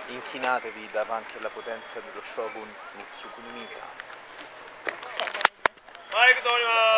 Inchinatevi davanti alla potenza dello shogun Mitsukushimita. Mike